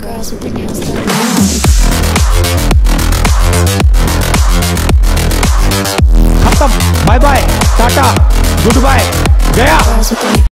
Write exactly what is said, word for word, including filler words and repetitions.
girls with their nails done. खत्म, bye bye, tata, good bye, गया।